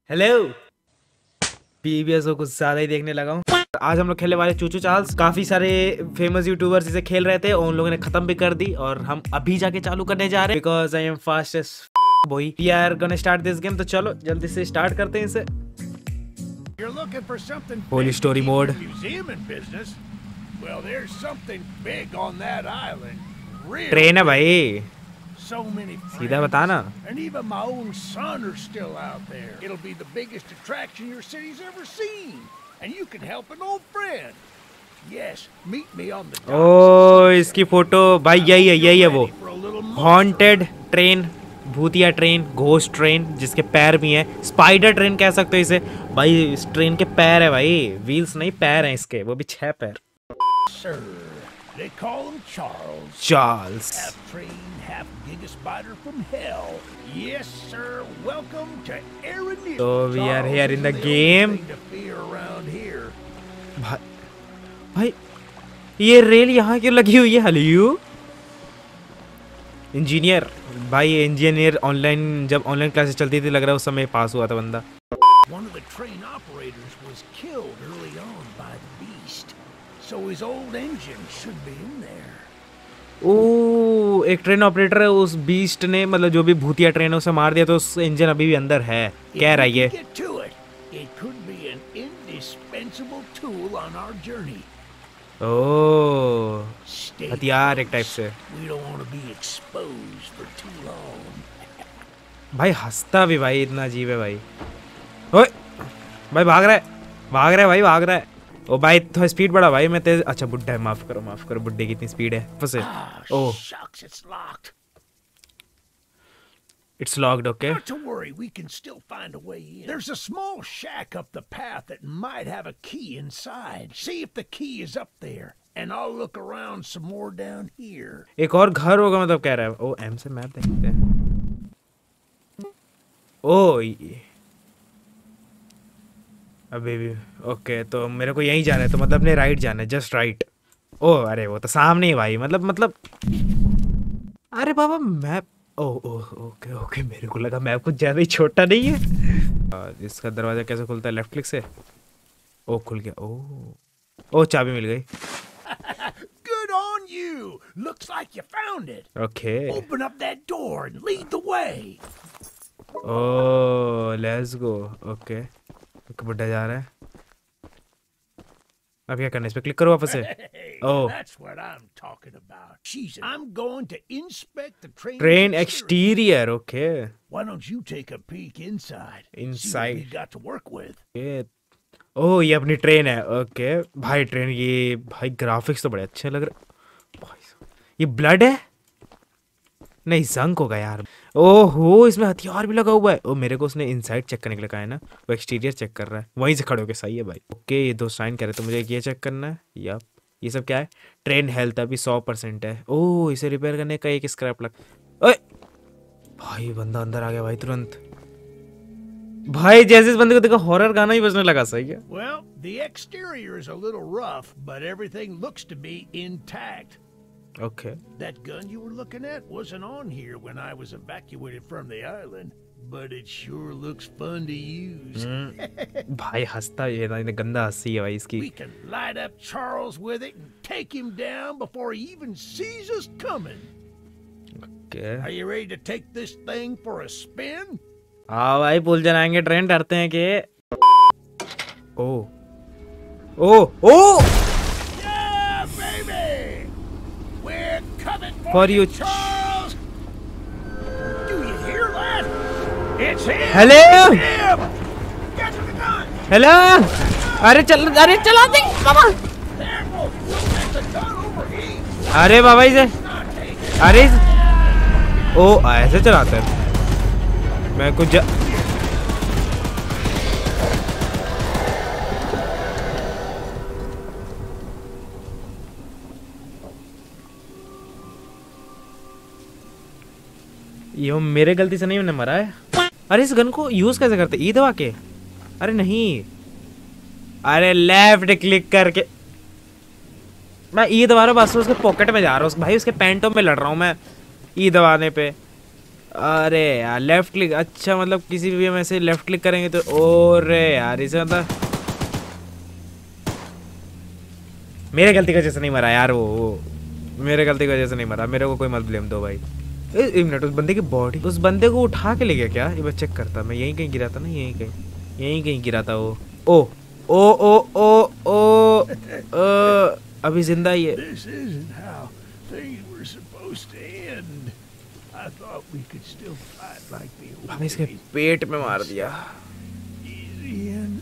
Hello. PBS को कुछ ज्यादा ही देखने लगा हूँ। आज हम लोग खेलने वाले चूचू चार्ल्स। काफी सारे फेमस यूट्यूबर्स इसे खेल रहे थे और उन लोगों ने खत्म भी कर दी और हम अभी जाके चालू करने जा रहे हैं because I am fastest boy. We are gonna start this game. तो चलो जल्दी से स्टार्ट करते हैं इसे। Holi story mode. ट्रेन है भाई, सीधा बताना। And even my own son are still out there. It'll be the biggest attraction your city's ever seen. And you can help an old friend. Yes, meet me on the docks. ओ इसकी photo भाई यही है वो haunted train, भूतिया train, ghost train जिसके पैर भी हैं। स्पाइडर ट्रेन कह सकते हो इसे भाई। इस ट्रेन के पैर है भाई, व्हील्स नहीं पैर हैं इसके, वो भी 6 पैर। Sir, they call him Charles. Charles. Half train, half gigaspider from hell. Yes, sir. Welcome to Aranil. So we are here in the game. भाई ये रेल यहाँ क्यों लगी हुई है? हलियू इंजीनियर भाई, इंजीनियर ऑनलाइन, जब ऑनलाइन क्लासेस चलती थी लग रहा है उस समय पास हुआ था बंदा। One of the train operators was killed early on by the beast, so his old engine should be in there. ओ एक ट्रेन ऑपरेटर है, उस बीस्ट ने मतलब जो भी भूतिया ट्रेन है उसे मार दिया तो उस इंजन अभी भी अंदर है कह रहा है ये। Get to it. It could be an indispensable tool on our journey. ओ हथियार एक टाइप से। We don't want to be exposed for too long. भाई हंसता भी भाई इतना अजीब है भाई। ओए भाई भाग रहा है भाई, भाग रहा है। ओ भाई थोड़ा स्पीड बढ़ा भाई, मैं तेज। अच्छा बुड्ढा है, माफ करो बुड्ढे की इतनी स्पीड है फंसे। Oh Shucks, it's locked. It's locked. Okay Not to worry, we can still find a way in. There's a small shack up the path that might have a key inside. See if the key is up there, and I'll look around some more down here. एक और घर होगा मतलब कह रहा है। O M से map देखते हैं। ओ अभी भी ओके, तो मेरे को यहीं जाना है, तो मतलब अपने राइट जाना है, जस्ट राइट। ओ अरे वो तो सामने ही भाई, मतलब अरे बाबा मैप। ओ ओके मेरे को लगा मैप कुछ ज्यादा ही छोटा नहीं है। इसका दरवाजा कैसे खुलता है? लेफ्ट क्लिक से। ओ खुल गया। ओ चाबी मिल गई। Good on you. Looks like you found it. Okay Open up that door and lead the way. Oh let's go. Okay बुड्ढा जा रहा है। अब क्या करना है? इस पे क्लिक करो वापस से। Oh, that's what I'm talking about. Jesus, I'm going to inspect the train. Train exterior. Okay Why don't you take a peek inside? See what Inside. we got to work with. ये ओ ये अपनी train है। Okay भाई train, ये भाई graphics तो बड़े अच्छे लग रहे भाई। ये ब्लड है नहीं जंक होगा यार। ओहो इसमें हथियार भी लगा हुआ है। ओ मेरे को उसने इनसाइड चेक करने के लिए कहा है ना, वो एक्सटीरियर चेक कर रहा है वहीं से खड़े होके। सही है भाई। ओके ये 2 साइन करे तो मुझे ये चेक करना है। यप ये सब क्या है? ट्रेन हेल्थ अभी 100% है। ओ इसे रिपेयर करने का एक स्क्रैप लग। ओए भाई बंदा अंदर आ गया भाई तुरंत। भाई जैसे इस बंदे को देखा हॉरर गाना ही बजने लगा। सही है। Well, the exterior is a little rough, but everything looks to be intact. Okay That gun you were looking at wasn't on here when I was evacuated from the island, but it sure looks fun to use. भाई हंसता ये ना, गंदा हंसी है भाई इसकी। We can light up Charles with it and take him down before he even sees us coming. Okay Are you ready to take this thing for a spin? हाँ भाई पुल जलाएंगे ट्रेन, डरते हैं कि oh Yeah, baby! We're coming For for you, you, Charles! Do you hear that? It's him! Hello? It's him! Get to the gun! Hello अरे चला दे बाबा। Careful! You'll let the gun overheat! अरे बाबा इसे Not take it! अरे ओ ऐसे चलाते हैं। मैं कुछ ये मेरे गलती से नहीं मैंने मरा है। अरे इस गन को यूज कैसे करते? ई दबा के? अरे नहीं, अरे लेफ्ट क्लिक करके। मैं ई दबा रहा हूँ बस, उसके पॉकेट में जा रहा हूँ भाई, उसके पैंटों में लड़ रहा हूँ मैं ई दबाने पे। अरे यार लेफ्ट क्लिक, अच्छा मतलब किसी भी में से लेफ्ट क्लिक करेंगे तो, ओरे यार इसे मतलब मेरे गलती की वजह से नहीं मरा यार, वो मेरे गलती की वजह से नहीं मरा, मेरे को कोई मत ब्लेम दो भाई। एक मिनट, उस बंदे की बॉडी, उस बंदे को उठा के ले गया क्या? ये मैं चेक करता, मैं यहीं कहीं गिरा था ना, यहीं कहीं गिरा था वो। ओ ओ ओ ओ ओ अभी जिंदा ही है। This isn't how things were supposed to end. I thought we could still fight like the old भाई इसके days. पेट में मार दिया। Easy in,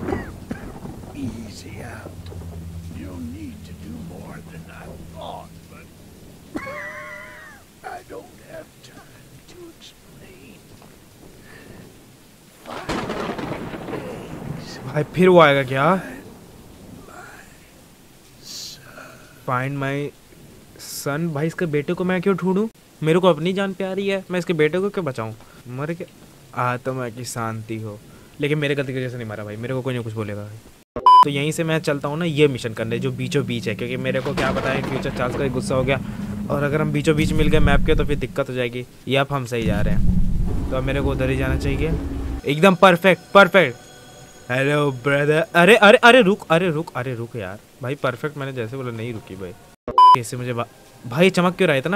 easy out. You don't need to do more than I thought, but I don't have time to explain. भाई फिर वो आएगा क्या? Find my son. भाई इसके बेटे को मैं क्यों ढूंढूं? मेरे को अपनी जान प्यारी है, मैं इसके बेटे को क्यों बचाऊं? मर के आत्मा की शांति हो। लेकिन मेरे गलती की वजह से नहीं मारा भाई, मेरे को कोई नहीं कुछ बोलेगा भाई। तो यहीं से मैं चलता हूँ ना ये मिशन करने जो बीचों बीच है, क्योंकि मेरे को क्या पता है फ्यूचर चार्ल्स का गुस्सा हो गया और अगर हम बीचों बीच मिल गए मैप के तो फिर दिक्कत हो जाएगी। ये अब हम सही जा रहे हैं तो अब मेरे को उधर ही जाना चाहिए। एकदम परफेक्ट। Hello brother. अरे अरे अरे रुक, अरे रुक यार भाई, परफेक्ट मैंने जैसे बोला नहीं रुकी भाई। कैसे मुझे भाई चमक क्यों रहा है इतना?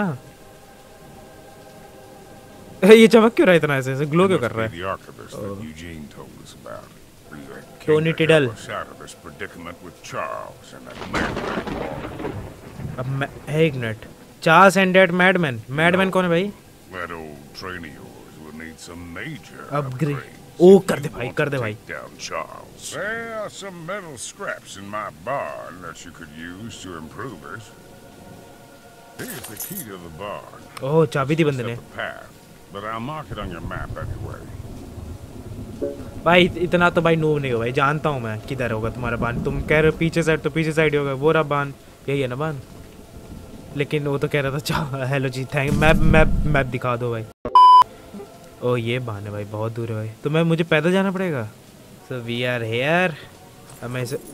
ये चमक क्यों रहा है इतना? ऐसे ग्लो क्यों कर रहा है? Tony Tiddle. अब एक minute, Charles and that madman कौन है भाई? अपग्रेड ओ कर दे भाई, कर दे भाई। There are some metal scraps in my barn that you could use to improve it. Here's the key to the barn. ओह चाबी दी बंदे ने। But I'll mark it on your map anyway. भाई इतना तो भाई नूब नहीं हो भाई, जानता हूँ मैं किधर होगा तुम्हारा बान। तुम कह रहे हो पीछे साइड तो पीछे साइड ही होगा, वो रहा बान, यही है ना बान। लेकिन वो तो कह रहा था हेलो जी थैंक, मैप दिखा दो भाई। ओ ये बान है भाई, बहुत दूर है भाई, तो मैं मुझे पैदल जाना पड़ेगा। So we are here. अब मैं इसे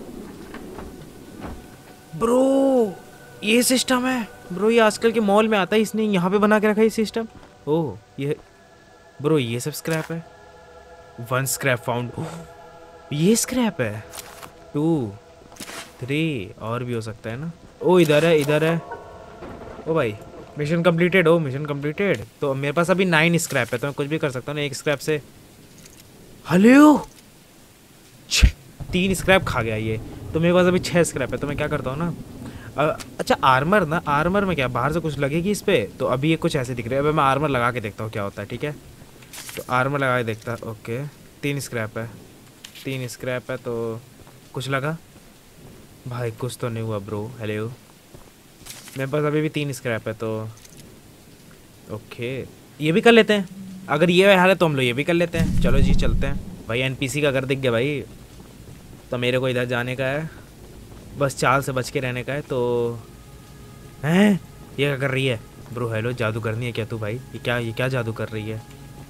ब्रो, ये सिस्टम है ब्रो, ये आजकल के मॉल में आता है, इसने यहाँ पे बना के रखा है ये सिस्टम। ओह ये ब्रो, ये सब स्क्रैप है। 1 स्क्रैप फाउंड, ये स्क्रैप है। 2 3 और भी हो सकता है ना। ओ इधर है। ओ भाई मिशन कंप्लीटेड। Mission completed. तो मेरे पास अभी 9 स्क्रैप है, तो मैं कुछ भी कर सकता हूँ ना एक स्क्रैप से। हेलो 3 स्क्रैप खा गया ये, तो मेरे पास अभी 6 स्क्रैप है। तो मैं क्या करता हूँ ना, अच्छा आर्मर में क्या बाहर से कुछ लगेगी इस पे? तो अभी ये कुछ ऐसे दिख रहा है। अभी मैं आर्मर लगा के देखता हूँ क्या होता है, ठीक है? तो आर्मर लगा के देखता। ओके 3 स्क्रैप है, तो कुछ लगा भाई? कुछ तो नहीं हुआ ब्रो। हेलो मेरे पास अभी भी 3 स्क्रैप है, तो ओके ये भी कर लेते हैं। अगर ये हाल है तो हम लोग ये भी कर लेते हैं। चलो जी चलते हैं भाई। एनपीसी का घर दिख गया भाई, तो मेरे को इधर जाने का है, बस चाल से बच के रहने का है। तो हैं ये क्या कर रही है ब्रो? हेलो जादू करनी है क्या तू भाई? ये क्या जादू कर रही है?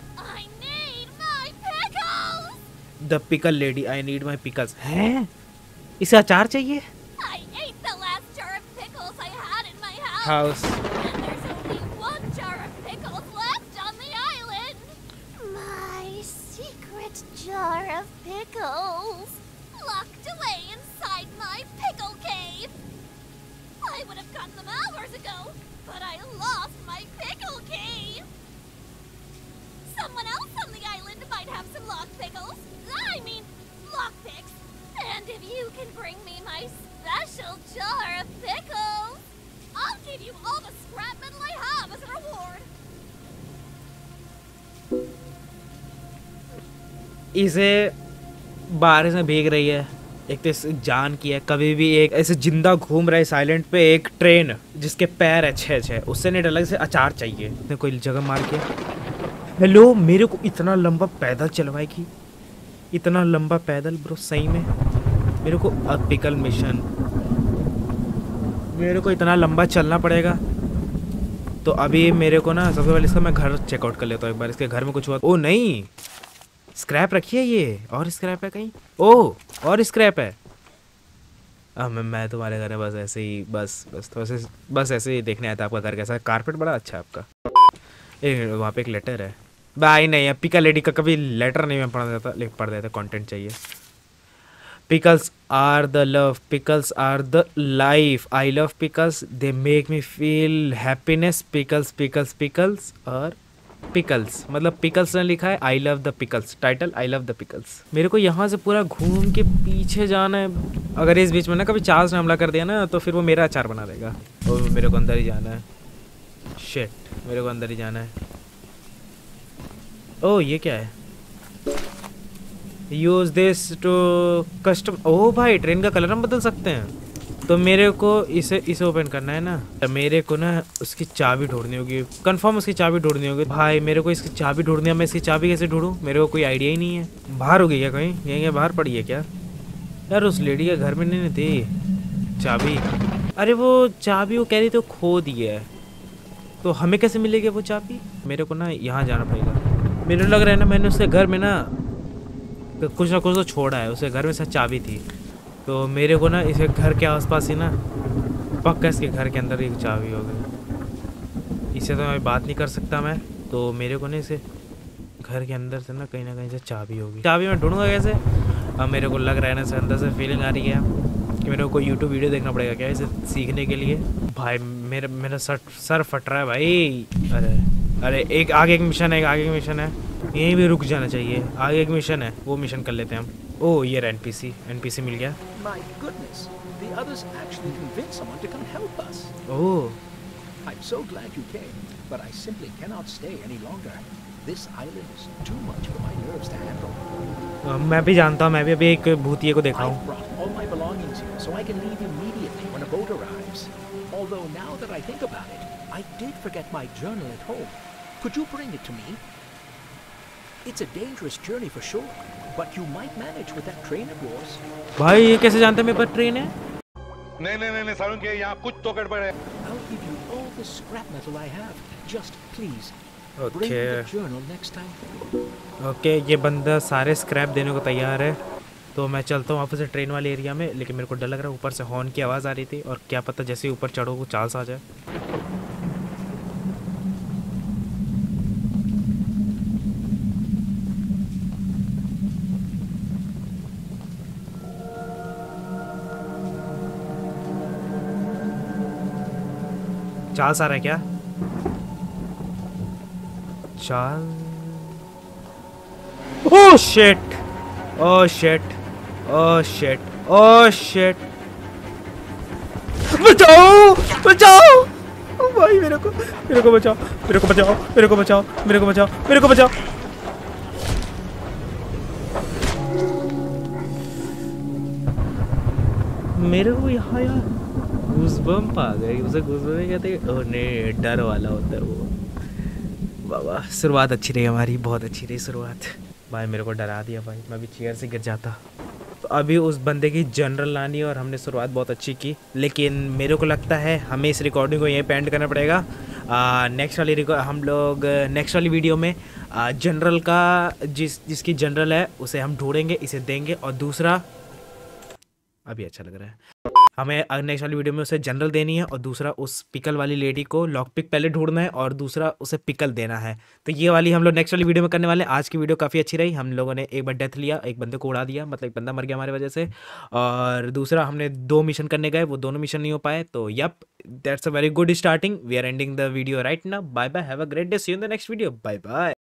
The pickle lady, I need my pickles. हैं इसे अचार चाहिए? House And there's only 1 jar of pickles left on the island. My secret jar of pickles, locked away inside my pickle cave. I would have gotten them hours ago, but I lost my pickle cave. Someone else on the island might have some locked pickles. I mean, lockpicks. And if you can bring me my special jar of pickles, I'll give you all the scrap metal I have as a reward. इसे बारिश में भीग रही है, एक तो इस जान की है। कभी भी एक ऐसे जिंदा घूम रहा है साइलेंट पे एक ट्रेन जिसके पैर है 6 उससे नहीं डर, से अचार चाहिए। इसने कोई जगह मार के। हेलो मेरे को इतना लंबा पैदल चलवाएगी, इतना लंबा पैदल ब्रो सही में? मेरे को अब पिकल मिशन, मेरे को इतना लंबा चलना पड़ेगा। तो अभी मेरे को ना सबसे पहले इसका मैं घर चेकआउट कर लेता हूँ एक बार। इसके घर में कुछ हुआ? ओ नहीं स्क्रैप रखी है ये, और स्क्रैप है कहीं। ओह और स्क्रैप है। अब मैं तुम्हारे घर में बस ऐसे ही बस ऐसे ही देखने आया था। आपका घर कैसा है? कारपेट बड़ा अच्छा है आपका। वहाँ पे एक लेटर है भाई। नहीं है पिकल लेडी का कभी लेटर नहीं मैं पढ़ देता कंटेंट चाहिए। Pickles are the love, pickles are the life, I love pickles, they make me feel happiness, pickles pickles pickles. और पिकल्स मतलब पिकल्स ने लिखा है I love the pickles, title I love the pickles. मेरे को यहाँ से पूरा घूम के पीछे जाना है। अगर इस बीच में ना कभी चार्ल्स ने हमला कर दिया ना तो फिर वो मेरा अचार बना देगा। और मेरे को अंदर ही जाना है। शिट, मेरे को अंदर ही जाना है। ओह ये क्या है? Use this to custom. Oh भाई ट्रेन का कलर हम बदल सकते हैं। तो मेरे को इसे ओपन करना है ना, तो मेरे को ना उसकी चाबी ढूंढनी होगी। कंफर्म उसकी चाबी ढूंढनी होगी भाई। मेरे को इसकी चाबी ढूंढनी है। मैं इसकी चाबी कैसे ढूंढूं? मेरे को कोई आइडिया ही नहीं है। बाहर हो गई क्या कहीं? यहीं बाहर पड़ी है क्या यार? उस लेडी के घर में नहीं थी चाबी। अरे वो चाबी वो कह रही थी खो दी है, तो हमें कैसे मिलेगी वो चाबी? मेरे को ना यहाँ जाना पड़ेगा। मेरे लग रहा है ना मैंने उसके घर में ना कुछ तो छोड़ा है। उसके घर में शायद चाबी थी, तो मेरे को ना इसे घर के आसपास ही ना पक्का इसके घर के अंदर एक चाबी हो गई। इससे तो मैं बात नहीं कर सकता मैं, तो मेरे को ना इसे घर के अंदर से ना कहीं से चाबी होगी। चाबी मैं ढूंढूंगा कैसे? अब मेरे को लग रहा है ना से अंदर से फीलिंग आ रही है कि मेरे को कोई यूट्यूब वीडियो देखना पड़ेगा क्या इसे सीखने के लिए। भाई मेरा सर फट रहा है भाई। अरे एक आगे एक मिशन है, यहीं भी रुक जाना चाहिए। आगे एक मिशन है, वो मिशन कर लेते हैं हम। ओह ये एनपीसी मिल गया। My goodness, the others actually convinced someone to come help us. Oh I'm so glad you came, but I simply cannot stay any longer. This island is too much for my nerves to handle. मैं भी जानता हूँ, मैं भी अभी एक भूतिये को देखा I've हूँ। brought all my belongings here so I can leave immediately when a boat arrives. Although now that I think about it, I did forget my journal at home. Could you bring it to me? It's a dangerous journey for sure, but you might manage with that train of yours. भाई ये कैसे जानते हैं मेरे पास train है? नहीं सारुण के यहाँ कुछ तो गड़बड़ है। I'll give you all the scrap metal I have. Just please bring okay the journal next time. Okay, ये बंदा सारे स्क्रैप देने को तैयार है। तो मैं चलता हूँ वापस से ट्रेन वाले एरिया में। लेकिन मेरे को डर लग रहा है, ऊपर से हॉर्न की आवाज़ आ रही थी और क्या पता जैसे ही ऊपर चढ़ो वो चार्ल्स आ जाए। चार्ल्स आ रहा है क्या? Charles, oh shit, oh shit, oh shit, oh shit, बचाओ बचाओ भाई, मेरे को बचाओ, मेरे को बचाओ, मेरे को बचाओ, मेरे को बचाओ, मेरे को बचाओ। मेरे को यहाँ यार गूज़बम्प आ गई। उसे गूज़बम्प नहीं कहते, ओह नहीं डर वाला होता है वो। बाबा शुरुआत अच्छी रही हमारी, बहुत अच्छी रही शुरुआत। भाई मेरे को डरा दिया भाई, मैं भी चेयर से गिर जाता। तो अभी उस बंदे की जनरल लानी और हमने शुरुआत बहुत अच्छी की, लेकिन मेरे को लगता है हमें इस रिकॉर्डिंग को यहीं पे एंड करना पड़ेगा। हम लोग नेक्स्ट वाली वीडियो में जनरल का जिसकी जनरल है उसे हम ढूंढेंगे, इसे देंगे। और दूसरा अभी अच्छा लग रहा है, हमें नेक्स्ट वाली वीडियो में उसे जनरल देनी है और दूसरा उस पिकल वाली लेडी को लॉक पिक पहले ढूंढना है और दूसरा उसे पिकल देना है। तो ये वाली हम लोग नेक्स्ट वाली वीडियो में करने वाले हैं। आज की वीडियो काफ़ी अच्छी रही। हम लोगों ने एक बार डेथ लिया, एक बंदे को उड़ा दिया, मतलब एक बंदा मर गया हमारी वजह से। और दूसरा हमने 2 मिशन करने गए, वो दोनों मिशन नहीं हो पाए। तो yup, that's a very good starting. We are ending the video right now. Bye bye, have a great day, see you in the next video, bye bye.